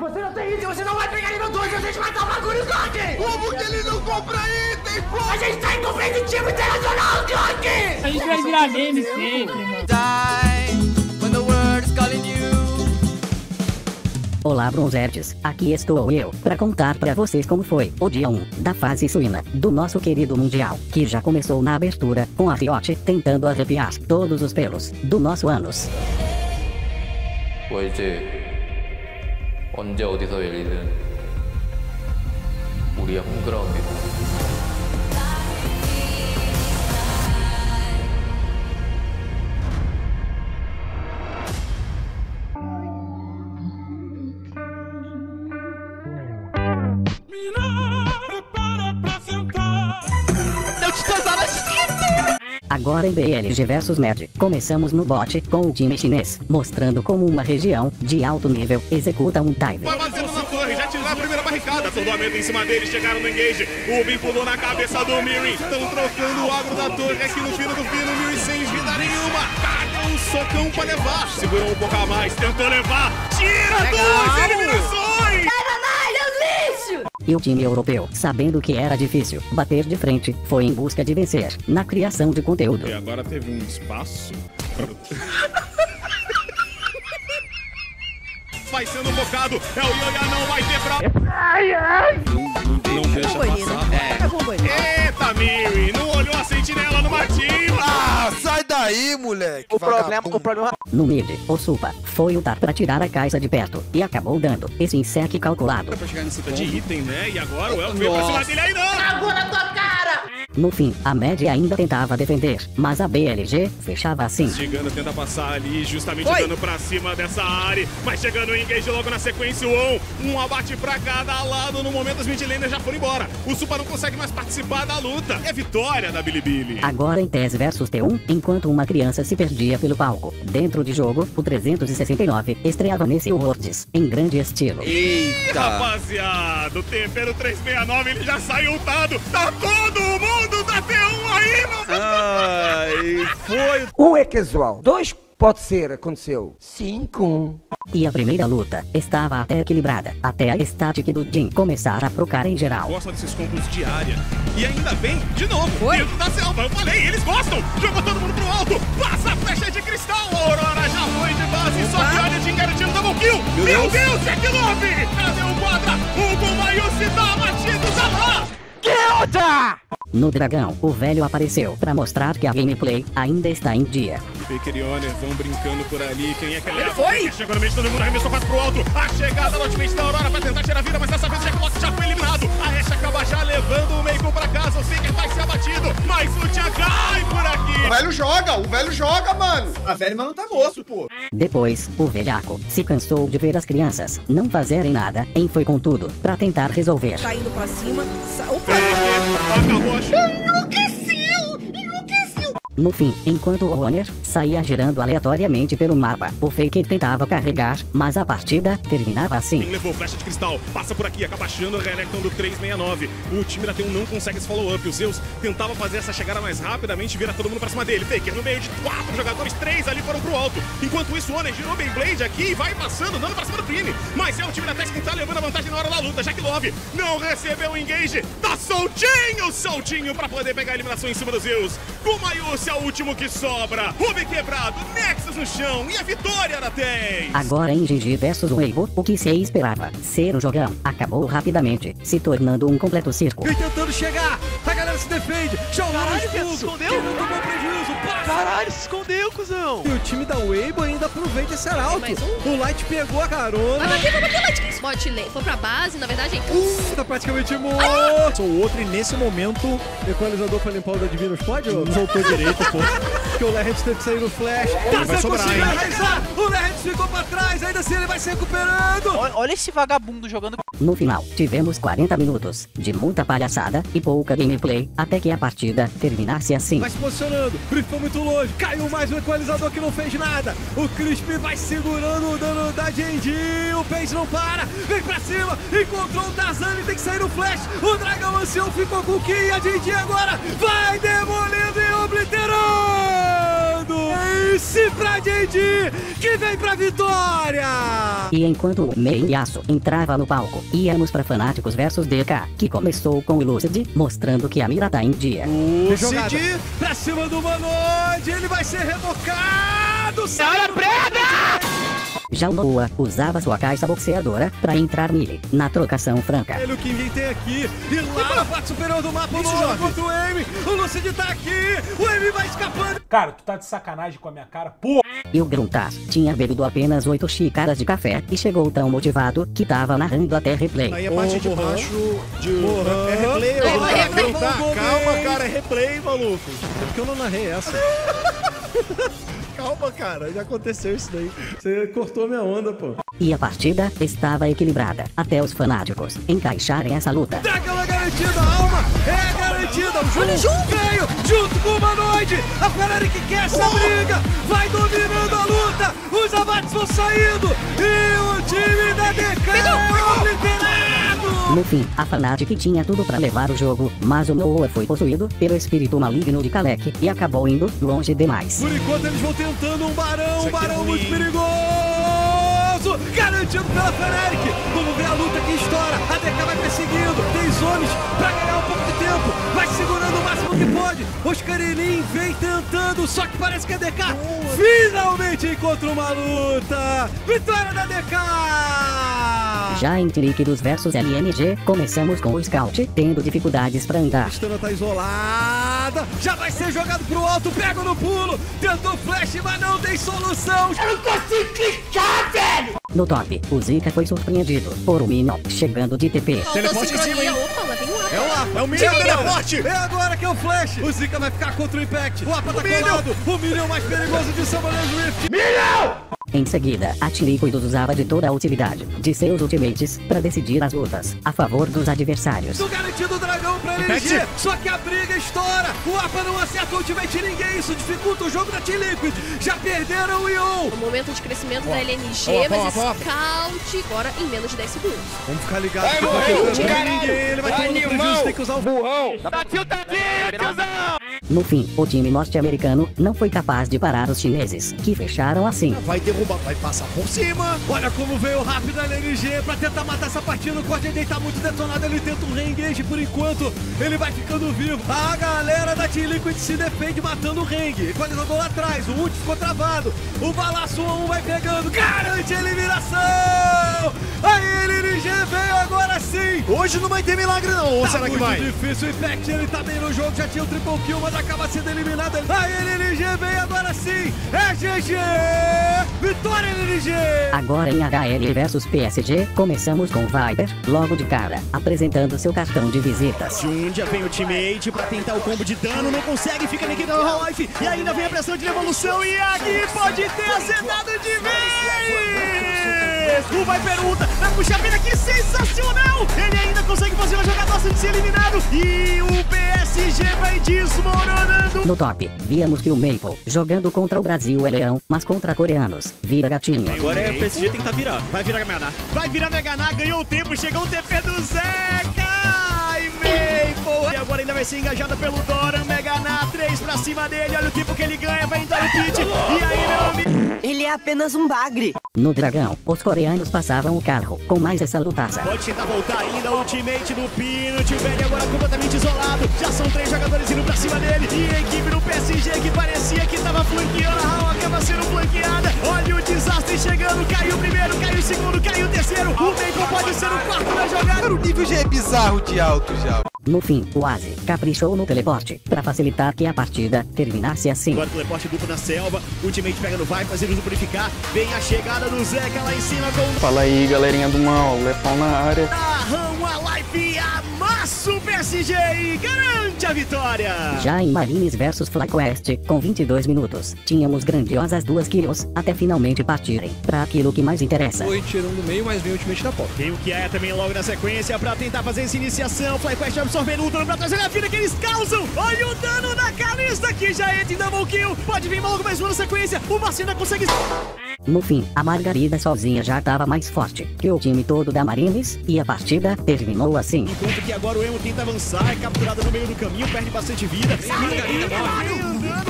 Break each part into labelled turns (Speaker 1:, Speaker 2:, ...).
Speaker 1: Você não tem item, você não vai pegar nível 2, a gente vai dar bagulho, Gok!
Speaker 2: Como que ele não compra item, pô?
Speaker 1: A gente tá em competitivo internacional, Gok!
Speaker 3: A gente vai virar meme sempre, mano.
Speaker 4: Olá, Bronzertes, aqui estou eu, para contar para vocês como foi o dia 1 da fase suína do nosso querido Mundial, que já começou na abertura, com a Riot tentando arrepiar todos os pelos do nosso ânus.
Speaker 5: 이제 언제 어디서 열리든 우리의 홈그라운드이다.
Speaker 4: Agora em BLG vs Mad, começamos no bot com o time chinês, mostrando como uma região de alto nível executa um dive.
Speaker 6: Vai batendo na torre, já tirou a primeira barricada, atordoamento em cima deles, chegaram no engage, o Bin pulou na cabeça do Mirin, estão trocando o agro da torre aqui no fino do fino, Mirin sem vida nenhuma, caga um socão pra levar, segurou um pouco a mais, tentou levar, tira duas eliminações!
Speaker 4: E o time europeu, sabendo que era difícil bater de frente, foi em busca de vencer na criação de conteúdo.
Speaker 6: E agora teve um espaço. Vai sendo focado, é o Yoya, não vai ter pra... Não deixa passar. Eita, Miri, não olhou a sentinela no Martinho.
Speaker 2: Ah, sai daí, moleque.
Speaker 7: O problema...
Speaker 4: No mid, o Supa foi lutar pra tirar a caixa de perto e acabou dando esse insec calculado.
Speaker 6: Pra chegar nesse de item, né? E agora o Elfo veio pra cima dele aí, não!
Speaker 1: Cagou na tua cara!
Speaker 4: No fim, a Mad ainda tentava defender, mas a BLG fechava assim.
Speaker 6: Chegando, tenta passar ali, justamente dando pra cima dessa área. Mas chegando o engage logo na sequência, o On. Um abate pra cada lado. No momento, os midlaners já foram embora. O Supa não consegue mais participar da luta. É vitória da Bilibili.
Speaker 4: Agora em TES vs T1, enquanto uma criança se perdia pelo palco. Dentro de jogo, o 369 estreava nesse Worlds, em grande estilo.
Speaker 6: Eita! Rapaziada, o tempero 369, ele já saiu ultado. Tá todo mundo da T1 aí, mano!
Speaker 2: Ai, foi...
Speaker 7: Um é casual, dois pode ser, aconteceu. 5-1.
Speaker 4: E a primeira luta estava até equilibrada, até a static do Jin começar a procar em geral.
Speaker 6: Gosta desses combos de área. E ainda bem, de novo, dentro da selva. Eu falei, eles gostam. Jogou todo mundo pro alto. Passa a flecha de cristal. A Aurora já foi de base. Só que olha, Jin garantindo double kill. Meu Deus, Jack Love. Cadê o quadra? O Gomayusi tá batido, tá lá.
Speaker 4: No dragão, o velho apareceu para mostrar que a gameplay ainda está em dia.
Speaker 6: Faker e Honor vão brincando por ali. Quem é que ele
Speaker 1: foi?
Speaker 6: Chegou no meio, todo mundo arremessou quase pro alto. A chegada da ultimate da Aurora pra tentar tirar a vida, mas dessa vez o Jack Lock já foi eliminado. A Ashe acaba já levando o Meikon pra casa. O Faker vai ser abatido, mas o Tia cai por aqui.
Speaker 2: O velho joga, mano. A velha, mas não tá morto, pô.
Speaker 4: Depois, o velhaco se cansou de ver as crianças não fazerem nada e foi com tudo para tentar resolver.
Speaker 8: Tá indo pra cima. Opa!
Speaker 6: Acabou a
Speaker 4: No fim, enquanto o Honor saía girando aleatoriamente pelo mapa, o Faker tentava carregar, mas a partida terminava assim.
Speaker 6: Levou flecha de cristal, passa por aqui, acaba achando a Renekton do 369. O time da T1 não consegue esse follow-up. O Zeus tentava fazer essa chegada mais rapidamente, vira todo mundo pra cima dele. Faker no meio de 4 jogadores, 3 ali foram pro alto. Enquanto isso, o Honor girou Beyblade aqui e vai passando, dando pra cima do time. Mas é o time da Tex que tá levando a vantagem na hora da luta. Jack Love não recebeu o engage, tá soltinho pra poder pegar a eliminação em cima do Zeus. Gomayusi é o último que sobra. Ruby quebrado, Nexus no chão e a vitória da TES.
Speaker 4: Agora em GG vs Weibo, o que se esperava ser um jogão acabou rapidamente, se tornando um completo circo.
Speaker 2: Vem tentando chegar, a galera se defende.
Speaker 8: Caralho, se escondeu?
Speaker 2: Ele não tomou prejuízo, passa.
Speaker 8: Caralho, se escondeu, cuzão.
Speaker 2: E o time da Weibo ainda aproveita esse arauto. O Light pegou a carona.
Speaker 8: Vai bater, Light. Bot lane, foi pra base, na verdade.
Speaker 2: Tá praticamente morto. Sou outro e nesse momento, o equalizador pra limpar o da Divino pode? Soltou direito, pô. Porque o Lerrent teve que sair no flash. Tá conseguindo arrasar. O Lerrent ficou pra trás, ainda assim ele vai se recuperando.
Speaker 8: Olha esse vagabundo jogando.
Speaker 4: No final, tivemos 40 minutos de muita palhaçada e pouca gameplay, até que a partida terminasse assim.
Speaker 2: Vai se posicionando, brifou muito longe, caiu mais um equalizador que não fez nada. O Crispy vai segurando o dano da Genji, o Paige não para, vem pra cima, encontrou o Tarzan e tem que sair no flash. O Dragão Ancião ficou com o Ki e a Genji agora vai demolindo e obliterando. Ace pra JD, que vem pra vitória!
Speaker 4: E enquanto o Meiaço entrava no palco, íamos pra Fanáticos versus DK, que começou com o Lucid, mostrando que a mira tá em dia.
Speaker 2: Lucid pra cima do Manoide, ele vai ser revocado! Sai preda!
Speaker 4: Já o Noah usava sua caixa boxeadora pra entrar nele, na trocação franca.
Speaker 2: Ele o que ninguém tem aqui, e lá na parte superior do mapa, o Noah contra o Amy, o Lucid tá aqui, o Amy vai escapando.
Speaker 9: Cara, tu tá de sacanagem com a minha cara, porra!
Speaker 4: E o Gruntas tinha bebido apenas 8 xícaras de café e chegou tão motivado que tava narrando até replay.
Speaker 6: Aí a parte de baixo é replay, calma, cara, é replay, maluco.
Speaker 2: É porque eu não narrei essa.
Speaker 6: Calma, cara, já aconteceu isso daí.
Speaker 2: Você cortou minha onda, pô.
Speaker 4: E a partida estava equilibrada, até os fanáticos encaixarem essa luta.
Speaker 2: Aquela garantida, a alma é garantida. O Jun veio junto com o Manoide. A Ferrari que quer essa briga, vai dominando a luta. Os abates vão saindo e o time da DK é obliterado.
Speaker 4: No fim, a Fnatic tinha tudo pra levar o jogo, mas o Noah foi possuído pelo espírito maligno de Kalec e acabou indo longe demais.
Speaker 2: Por enquanto eles vão tentando um barão muito perigoso. Garantido pela Fnatic. Vamos ver a luta que estoura. A DK vai perseguindo. Tem zones pra ganhar um pouco de tempo. Vai segurando o máximo que pode. Oscarilin vem tentando, só que parece que a DK finalmente encontra uma luta. Vitória da DK!
Speaker 4: Já em Líquidos versus LMG, começamos com o Scout tendo dificuldades pra andar.
Speaker 2: A Tristana tá isolada, já vai ser jogado pro alto, pega no pulo, tentou flash, mas não tem solução.
Speaker 1: Eu não consigo clicar, velho!
Speaker 4: No top, o Zika foi surpreendido por um Minion chegando de TP.
Speaker 6: Teleporte em cima, hein?
Speaker 8: Opa, lá vem um
Speaker 2: É o Apa,
Speaker 6: É o Minion teleporte!
Speaker 2: É agora que é o flash. O Zika vai ficar contra o Impact. O Apa tá colado. O Minion mais perigoso de Summoner's Rift.
Speaker 4: Em seguida, a Tiliquidos usava de toda a utilidade de seus ultimates para decidir as lutas a favor dos adversários.
Speaker 2: Do garantido dragão pra LG, só que a briga estoura. O Apa não acerta o ultimate de ninguém. Isso dificulta o jogo da Team Liquid. Já perderam o Ion.
Speaker 8: O momento de crescimento da LNG, mas Scout agora em menos de 10 segundos.
Speaker 2: Vamos ficar ligados que não vai ninguém. Ele vai tomando prejuízo, tem que usar o burrão.
Speaker 4: No fim, o time norte-americano não foi capaz de parar os chineses, que fecharam assim.
Speaker 6: Vai derrubar, vai passar por cima.
Speaker 2: Olha como veio rápido a LNG pra tentar matar essa partida. O corte dele tá muito detonado, ele tenta um re-engage por enquanto. Ele vai ficando vivo. A galera da Team Liquid se defende matando o Reng. Equalizador lá atrás, o ult ficou travado. O balaço 1 vai pegando, garante a eliminação. A LNG veio agora sim.
Speaker 6: Hoje não vai ter milagre não, ou
Speaker 2: Tá
Speaker 6: será que
Speaker 2: muito
Speaker 6: vai?
Speaker 2: difícil, o Impact ele tá bem no jogo, já tinha o triple kill, mas acaba sendo eliminado. A LNG vem agora sim, é GG! Vitória LNG!
Speaker 4: Agora em HL versus PSG, começamos com Viper, logo de cara, apresentando seu cartão de visitas.
Speaker 6: Jundia vem o teammate pra tentar o combo de dano, não consegue, fica liquidando o Half-Life e ainda vem a pressão de devolução e aqui pode ter azedado de vez! O Viper ulta, vai puxar a vida aqui, sensacional! Ele ainda consegue fazer uma jogada sem ser eliminado e o PSG vai desmoronando!
Speaker 4: No top, víamos que o Maple, jogando contra o Brasil é leão, mas contra coreanos, vira gatinho.
Speaker 6: Agora é o PSG tem que tá virando. Vai virar Meganá. Vai virar Meganá, ganhou o tempo, chegou o TP do Zeca! E Maple! E agora ainda vai ser engajada pelo Doran, Meganá, 3 pra cima dele, olha o tempo que ele ganha, vai entrar no pit, e aí meu amigo...
Speaker 7: Ele é apenas um bagre.
Speaker 4: No dragão, os coreanos passavam o carro, com mais essa lutaça.
Speaker 6: Pode tentar voltar ainda, ultimate do Pino, o Velho agora completamente isolado, já são 3 jogadores indo pra cima dele, e a equipe do PSG que parecia que tava flanqueando, a Raul acaba sendo flanqueada, olha o desastre chegando, caiu o primeiro, caiu o segundo, caiu o terceiro, o Maple pode ser o quarto da jogada.
Speaker 10: O nível já é bizarro de alto já.
Speaker 4: No fim, o Aze caprichou no teleporte, para facilitar que a partida terminasse assim.
Speaker 6: Agora o teleporte duplo na selva, o ultimate pega no vai, fazendo o purificar, vem a chegada do Zeca lá em cima com...
Speaker 11: Fala aí, galerinha do mal, Lefão na área.
Speaker 6: Arrão a life, amassa o PSG e garante a vitória!
Speaker 4: Já em Marines versus FlyQuest, com 22 minutos, tínhamos grandiosas 2 kills, até finalmente partirem para aquilo que mais interessa.
Speaker 2: Foi tirando do meio, mas vem o ultimate da pop.
Speaker 6: Tem o que é também logo na sequência pra tentar fazer essa iniciação, FlyQuest absorvendo o dano pra trás, olha a vida que eles causam! Olha o dano da Kalista que já entra em double kill, pode vir logo mais uma na sequência, o Marcinho ainda consegue...
Speaker 4: No fim, a Margarida sozinha já estava mais forte que o time todo da Marines, e a partida terminou assim.
Speaker 6: Enquanto que agora o Emo tenta avançar, é capturado no meio do caminho, perde bastante vida. Margarida morre.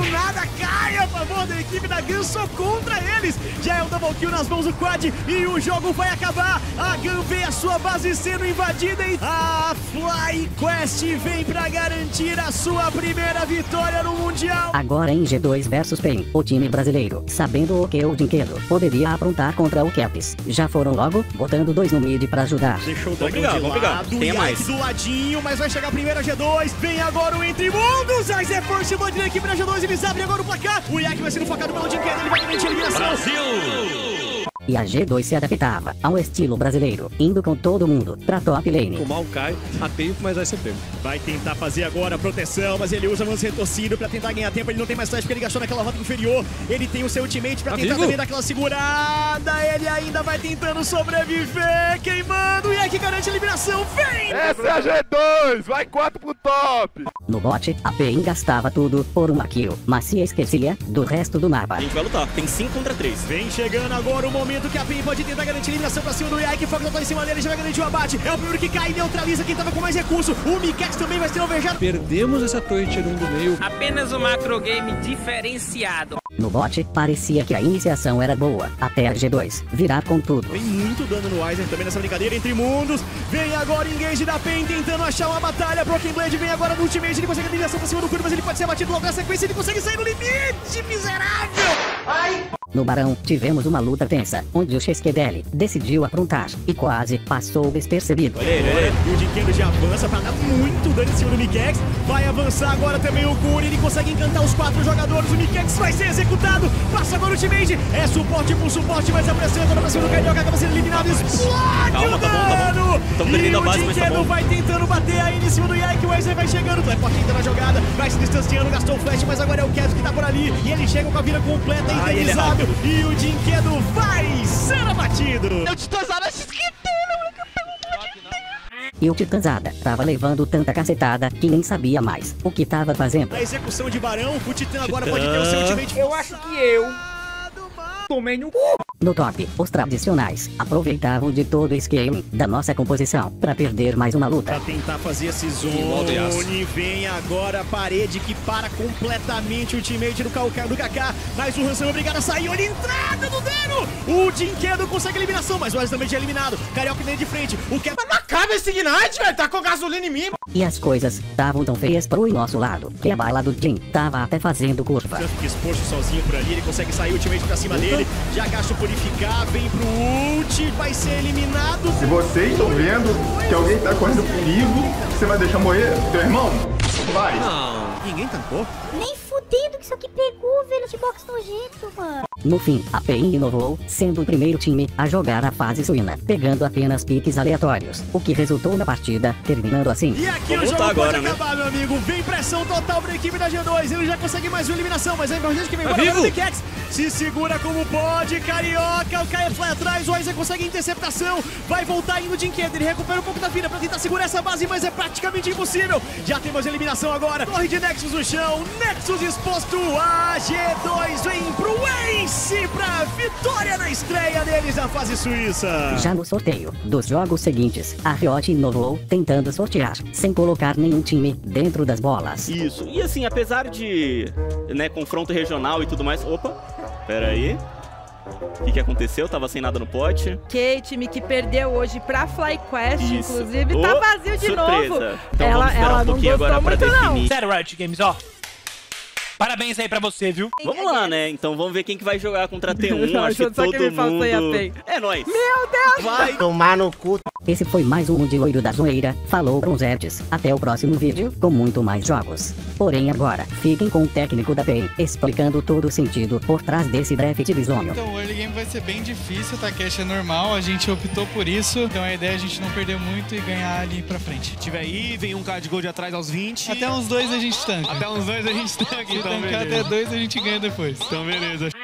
Speaker 2: do nada, cai a favor da equipe da GAN, só contra eles. Já é o double kill nas mãos do Quad e o jogo vai acabar. A GAN vê a sua base sendo invadida e a FlyQuest vem pra garantir a sua primeira vitória no Mundial.
Speaker 4: Agora em G2 versus PEN, o time brasileiro, sabendo o que o Dinquedo poderia aprontar contra o Caps, já foram logo botando 2 no mid pra ajudar.
Speaker 2: Deixou o Dragon de lado, tem mais do ladinho, mas vai chegar primeiro a G2. Vem agora o Entre Mundos, a Zé Force invadindo a equipe da G2, eles abrem agora o placar. O Yak vai sendo focado pelo Dinquedo, ele vai garantir a eliminação. Brasil!
Speaker 4: E a G2 se adaptava ao estilo brasileiro, indo com todo mundo pra top lane.
Speaker 2: O mal cai a tempo, mas vai ser tempo. Vai tentar fazer agora a proteção, mas ele usa avanço retorcido pra tentar ganhar tempo. Ele não tem mais flash porque ele gastou naquela rota inferior. Ele tem o seu ultimate pra tentar também dar aquela segurada. Ele ainda vai tentando sobreviver, queimando. E é que garante a eliminação. Vem!
Speaker 12: Essa é a G2, vai 4 pro top.
Speaker 4: No bot, a PEN gastava tudo por uma kill, mas se esquecia do resto do mapa.
Speaker 13: A gente vai lutar, tem 5 contra 3.
Speaker 2: Vem chegando agora o momento que a PEN pode tentar garantir a eliminação pra cima do Yak. Fox tá em cima dele, já vai garantir o abate. É o primeiro que cai e neutraliza quem tava com mais recurso. O Mikex também vai ser alvejado. Perdemos essa torre tier 1 do meio.
Speaker 3: Apenas um macro game diferenciado.
Speaker 4: No bot, parecia que a iniciação era boa, até a G2 virar com tudo.
Speaker 2: Tem muito dano no Weiser também nessa brincadeira entre mundos. Vem agora o engage da PEN tentando achar uma batalha. Broken Blade vem agora no ultimate, ele consegue a eliminação pra cima do Curi, mas ele pode ser abatido logo na sequência. Ele consegue sair no limite, miserável! Ai!
Speaker 4: No Barão, tivemos uma luta tensa, onde o Cheskedeli decidiu aprontar e quase passou despercebido.
Speaker 2: Olha ele. E o Dinquedo já avança pra dar muito dano em cima do Mikex. Vai avançar agora também o Curi, ele consegue encantar os 4 jogadores. O Mikex vai ser executado, passa agora o ultimate. É suporte por suporte, mas a pressão agora pra cima do Carioca, acaba sendo eliminado. Explode o dano! E o Dinquedo vai tentando bater ainda em cima do Yak. O Weiser vai chegando, o Teleport entra na jogada, vai se distanciando, gastou o flash, mas agora é o Caps que tá por ali. E ele chega com a vida completa, indenizado. E o Dinquedo vai ser abatido. Eu te tosava esse
Speaker 4: E o Titãzada tava levando tanta cacetada que nem sabia mais o que tava fazendo.
Speaker 2: A execução de Barão, o Titã agora pode ter o seu ultimate.
Speaker 3: Eu acho que eu tomei no cu.
Speaker 4: No top, os tradicionais aproveitavam de todo o esquema da nossa composição pra perder mais uma luta.
Speaker 2: Pra tentar fazer esse zone, vem agora a parede que para completamente o ultimate do Kaká, mas o Hansan é obrigado a sair, olha a entrada do dano! O Dinquedo consegue a eliminação, mas o Wesley também já é eliminado. Carioca nem de frente, o que
Speaker 1: Mas não acaba esse Ignite, velho, tá com gasolina em mim.
Speaker 4: E as coisas estavam tão feias pro nosso lado, que a bala do Jin tava até fazendo curva.
Speaker 2: Que exposto sozinho por ali, ele consegue sair o ultimate pra cima dele, já gasta o purificar, vem pro ult, vai ser eliminado.
Speaker 12: Se vocês estão vendo que alguém tá correndo perigo, você vai deixar morrer teu irmão? Vai.
Speaker 2: Não, ninguém tancou.
Speaker 14: Nem fudendo que isso aqui pegou, velho, esse box nojento, mano.
Speaker 4: No fim, a PEN inovou, sendo o primeiro time a jogar a fase suína, pegando apenas piques aleatórios, o que resultou na partida, terminando assim.
Speaker 2: E aqui o jogo agora, pode acabar, meu amigo. Vem pressão total pra equipe da G2, ele já consegue mais uma eliminação, mas é importante que vem embora o Mikex. Se segura como pode, Carioca, o KF atrás, o Aizen consegue a interceptação, vai voltar indo de Dinquedo, ele recupera um pouco da vida pra tentar segurar essa base, mas é praticamente impossível. Já temos a eliminação agora, torre de Nexus no chão, Nexus exposto, a G2 vem pro Ace pra vitória na estreia deles na fase suíça.
Speaker 4: Já no sorteio dos jogos seguintes, a Riot inovou, tentando sortear, sem colocar nenhum time dentro das bolas.
Speaker 13: Isso, e assim, apesar de, né, confronto regional e tudo mais, opa, pera aí. O que aconteceu? Tava sem nada no pote.
Speaker 15: Que time que perdeu hoje pra FlyQuest, inclusive, tá vazio de
Speaker 13: surpresa.
Speaker 15: Novo.
Speaker 13: Então ela não gostou
Speaker 15: agora
Speaker 13: muito
Speaker 15: não.
Speaker 3: Sério, Riot Games, ó. Parabéns aí pra você, viu?
Speaker 13: Vamos lá, né? Então vamos ver quem que vai jogar contra T1. Acho que todo mundo... É nóis.
Speaker 15: Meu Deus!
Speaker 13: Vai
Speaker 1: tomar no cu.
Speaker 4: Esse foi mais um de Loiro da Zoeira. Falou Bronzertes. Até o próximo vídeo com muito mais jogos. Porém agora, fiquem com o técnico da PEN, explicando todo o sentido por trás desse draft bizonho.
Speaker 16: Então o early game vai ser bem difícil, tá? Cash é normal, a gente optou por isso. Então a ideia é a gente não perder muito e ganhar ali pra frente.
Speaker 2: Se tiver aí, vem um card gold atrás aos 20.
Speaker 16: Até uns 2 a gente tanca.
Speaker 2: Até uns 2 a gente tanca,
Speaker 16: então beleza. Até 2 a gente ganha depois.
Speaker 2: Então beleza.